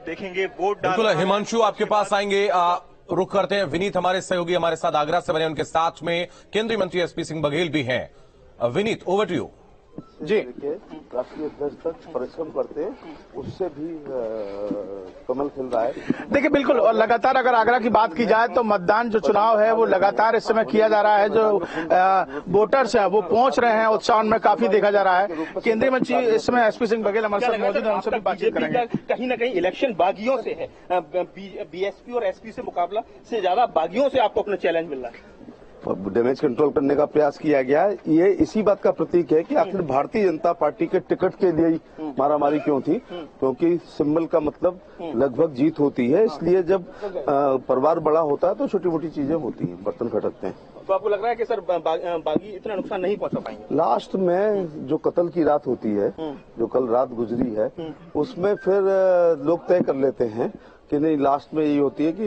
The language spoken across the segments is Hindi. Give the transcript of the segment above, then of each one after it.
देखेंगे वोट बिल्कुल हिमांशु, आपके पास आएंगे। रुक करते हैं। विनीत हमारे सहयोगी हमारे साथ आगरा से बने, उनके साथ में केंद्रीय मंत्री एसपी सिंह बघेल भी हैं। Vineet, over to you. जी, राष्ट्रीय अध्यक्ष तक परिश्रम करते उससे भी कमल खिल रहा है। देखिए बिल्कुल, और लगातार अगर आगरा की बात की जाए तो मतदान जो चुनाव है वो लगातार इस समय किया जा रहा है। जो वोटर्स है वो पहुंच रहे हैं, उत्साह में काफी देखा जा रहा है। केंद्रीय मंत्री इस समय एसपी सिंह बघेल हमारे साथ मौजूद है, उनसे भी बातचीत करेंगे। कहीं ना कहीं इलेक्शन बागियों से है, बीएसपी और एसपी से मुकाबला से ज्यादा बागियों से आपको अपना चैलेंज मिल रहा है। डैमेज कंट्रोल करने का प्रयास किया गया है। ये इसी बात का प्रतीक है कि आखिर भारतीय जनता पार्टी के टिकट के लिए ही मारामारी क्यों थी, क्योंकि सिंबल का मतलब लगभग जीत होती है। इसलिए जब परिवार बड़ा होता है तो छोटी मोटी चीजें होती हैं, बर्तन खटकते हैं। तो आपको लग रहा है कि सर बागी इतना नुकसान नहीं पहुंचा पाएंगे? लास्ट में जो कत्ल की रात होती है, जो कल रात गुजरी है, उसमें फिर लोग तय कर लेते हैं कि नहीं, लास्ट में यही होती है कि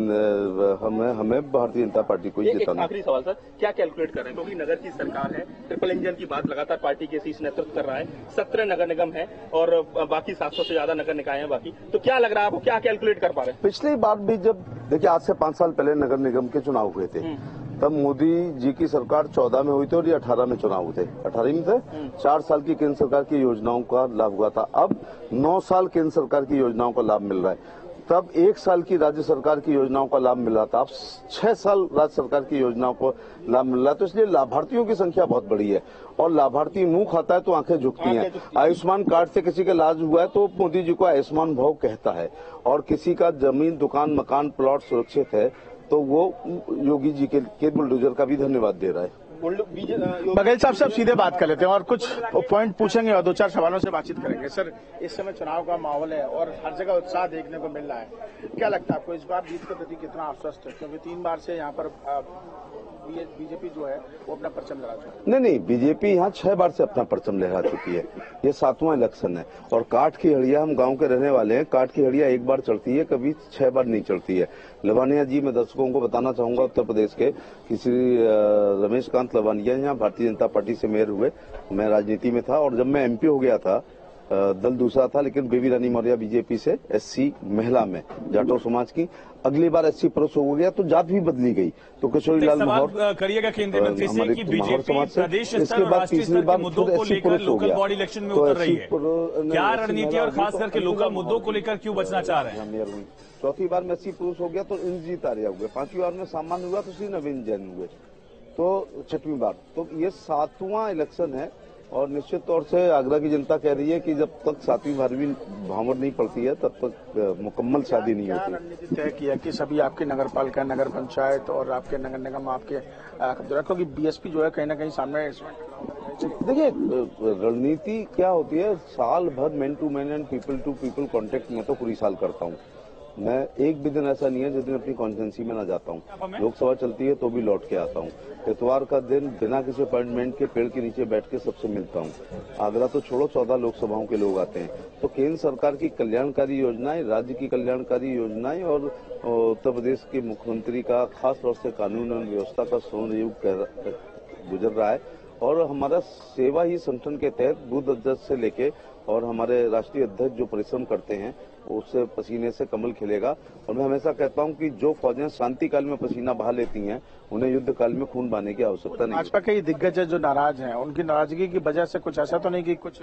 हमें भारतीय जनता पार्टी को ही जिताना। आखिरी सवाल सर, क्या कैलकुलेट कर रहे हैं, क्योंकि नगर की सरकार है, ट्रिपल इंजन की बात लगातार पार्टी के शीर्ष नेतृत्व कर रहा है, 17 नगर निगम है और बाकी 700 से ज्यादा नगर निकाय हैं बाकी, तो क्या लग रहा है आपको, क्या कैलकुलेट कर पा रहे हैं? पिछली बार भी जब देखिए आज से 5 साल पहले नगर निगम के चुनाव हुए थे, तब मोदी जी की सरकार 14 में हुई थी और ये 18 में चुनाव हुए थे। 18 में थे, 4 साल की केंद्र सरकार की योजनाओं का लाभ हुआ था। अब 9 साल केंद्र सरकार की योजनाओं का लाभ मिल रहा है। तब 1 साल की राज्य सरकार की योजनाओं का लाभ मिल रहा था, अब 6 साल राज्य सरकार की योजनाओं को लाभ मिल रहा है। तो इसलिए लाभार्थियों की संख्या बहुत बड़ी है और लाभार्थी मुंह खाता है तो आंखें झुकती हैं। आयुष्मान कार्ड से किसी का इलाज हुआ है तो मोदी जी को आयुष्मान भव कहता है, और किसी का जमीन, दुकान, मकान, प्लॉट सुरक्षित है तो वो योगी जी के बुलडोजर का भी धन्यवाद दे रहा है। बघेल साहब से सीधे बात कर लेते हैं और कुछ पॉइंट पूछेंगे और 2-4 सवालों से बातचीत करेंगे। सर, इस समय चुनाव का माहौल है और हर जगह उत्साह देखने को मिल रहा है, क्या लगता है आपको इस बार जीत के प्रति कितना आश्वस्त है, क्योंकि 3 बार से यहाँ पर बीजेपी जो है वो अपना परचम लहरा चुकी है? नहीं, बीजेपी यहाँ 6 बार से अपना परचम लहरा चुकी है। ये 7वां इलेक्शन है और काठ की हड़िया, हम गांव के रहने वाले हैं, काठ की हड़िया 1 बार चढ़ती है, कभी 6 बार नहीं चढ़ती है। लवानिया जी, मैं दर्शकों को बताना चाहूंगा, उत्तर प्रदेश के श्री रमेश कांत लवानिया यहाँ भारतीय जनता पार्टी से मेयर हुए। मैं राजनीति में था और जब मैं एमपी हो गया था, दल दूसरा था, लेकिन बेबी रानी मौर्य बीजेपी से एससी महिला में जाटो समाज की, अगली बार एससी पुरुष हो गया तो जात भी बदली गई। तो किशोरी लाल माहौर करिएगा केंद्रीय मंत्री से कि बीजेपी प्रदेश स्तर और राष्ट्रीय तीसरी स्तर बार के मुद्दों को लेकर लोकल बॉडी इलेक्शन में उतर रही है, क्या रणनीति और खास करके लोकल मुद्दों को लेकर क्यों बचना चाह रहे हैं? 4थी बार में एससी पुरुष हो गया तो इंद्रजीत आर्या हुए, 5वीं बार में सामान्य हुआ तो श्री नवीन जैन हुए, तो 6वीं बार। तो ये 7वां इलेक्शन है और निश्चित तौर से आगरा की जनता कह रही है कि जब तक 7वीं 12वीं भांवर नहीं पड़ती है तब तक मुकम्मल शादी नहीं होती। रणनीति तय किया कि सभी आपके नगर पालिका, नगर पंचायत और आपके नगर निगम आपके, क्योंकि बीएसपी जो है कहीं ना कहीं सामने इसमें देखिए, रणनीति क्या होती है, साल भर man to man and people to people contact में तो पूरी साल करता हूँ मैं। एक भी दिन ऐसा नहीं है जिस दिन अपनी कॉन्स्टिट्यूंसी में ना जाता हूँ। लोकसभा चलती है तो भी लौट के आता हूँ। इतवार का दिन बिना किसी अपॉइंटमेंट के पेड़ के नीचे बैठ के सबसे मिलता हूँ। आगरा तो छोड़ो, 14 लोकसभाओं के लोग आते हैं। तो केंद्र सरकार की कल्याणकारी योजनाएं, राज्य की कल्याणकारी योजनाएं और उत्तर प्रदेश के मुख्यमंत्री का खास तौर से कानून और व्यवस्था का स्वर्ण युग गुजर रहा है और हमारा सेवा ही संगठन के तहत बूथ अध्यक्ष से लेके और हमारे राष्ट्रीय अध्यक्ष जो परिश्रम करते हैं उससे पसीने से कमल खिलेगा। और मैं हमेशा कहता हूं कि जो फौजें शांति काल में पसीना बहा लेती हैं उन्हें युद्ध काल में खून बहाने की आवश्यकता नहीं। भाजपा के दिग्गज जो नाराज हैं, उनकी नाराजगी की वजह से कुछ ऐसा तो नहीं कि कुछ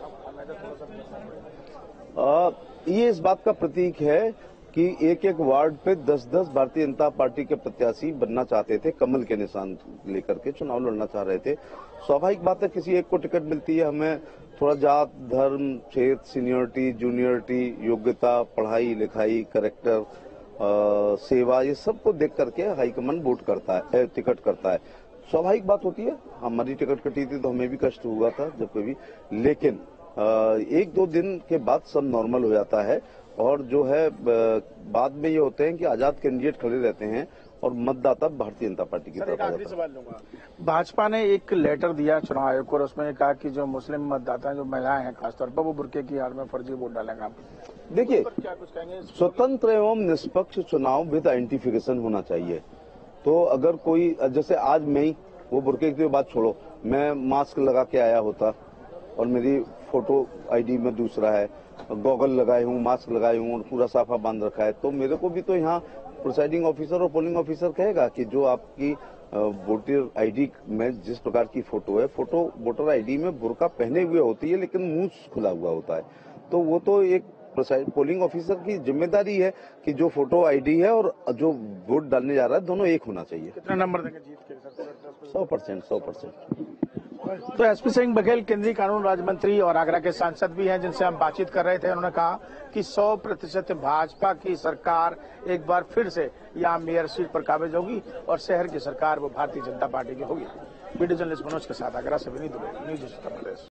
ये इस बात का प्रतीक है कि एक वार्ड पे 10-10 भारतीय जनता पार्टी के प्रत्याशी बनना चाहते थे, कमल के निशान लेकर के चुनाव लड़ना चाह रहे थे। स्वाभाविक बात है, किसी एक को टिकट मिलती है, हमें थोड़ा जात, धर्म, क्षेत्र, सीनियरिटी, जूनियरिटी, योग्यता, पढ़ाई लिखाई, कैरेक्टर, सेवा, ये सब को देख करके हाईकमान वोट करता है, टिकट करता है। स्वाभाविक बात होती है, हमारी टिकट कटी थी तो हमें भी कष्ट हुआ था जब कभी, लेकिन 1-2 दिन के बाद सब नॉर्मल हो जाता है और जो है बाद में ये होते हैं कि आजाद कैंडिडेट खड़े रहते हैं और मतदाता भारतीय जनता पार्टी की तरफ। आखिरी सवाल लूंगा, भाजपा ने एक लेटर दिया चुनाव आयोग को और उसमें कहा कि जो मुस्लिम मतदाता जो महिलाएं हैं खासतौर पर वो बुर्के की आड़ में फर्जी वोट डालेंगे। देखिए, क्या कुछ कहेंगे? स्वतंत्र एवं निष्पक्ष चुनाव विद आइडेंटिफिकेशन होना चाहिए। तो अगर कोई, जैसे आज मैं ही, वो बुर्के की बात छोड़ो, मैं मास्क लगा के आया होता और मेरी फोटो आईडी में दूसरा है, गॉगल लगाए हूँ, मास्क लगाए हूँ और पूरा साफा बांध रखा है, तो मेरे को भी तो यहाँ प्रिसाइडिंग ऑफिसर और पोलिंग ऑफिसर कहेगा कि जो आपकी वोटर आईडी में जिस प्रकार की फोटो है, फोटो वोटर आईडी में बुर्का पहने हुए होती है लेकिन मुंह खुला हुआ होता है, तो वो तो एक पोलिंग ऑफिसर की जिम्मेदारी है कि जो फोटो आईडी है और जो वोट डालने जा रहा है दोनों एक होना चाहिए। कितना नंबर देंगे जीत के सर? 100%। तो एसपी सिंह बघेल केंद्रीय कानून राज्य मंत्री और आगरा के सांसद भी हैं जिनसे हम बातचीत कर रहे थे। उन्होंने कहा कि 100% भाजपा की सरकार एक बार फिर से यहाँ मेयर सीट पर काबिज होगी और शहर की सरकार वो भारतीय जनता पार्टी की होगी। वीडियो जर्नलिस्ट मनोज के साथ आगरा से विनीत दुबे, न्यूज उत्तर प्रदेश।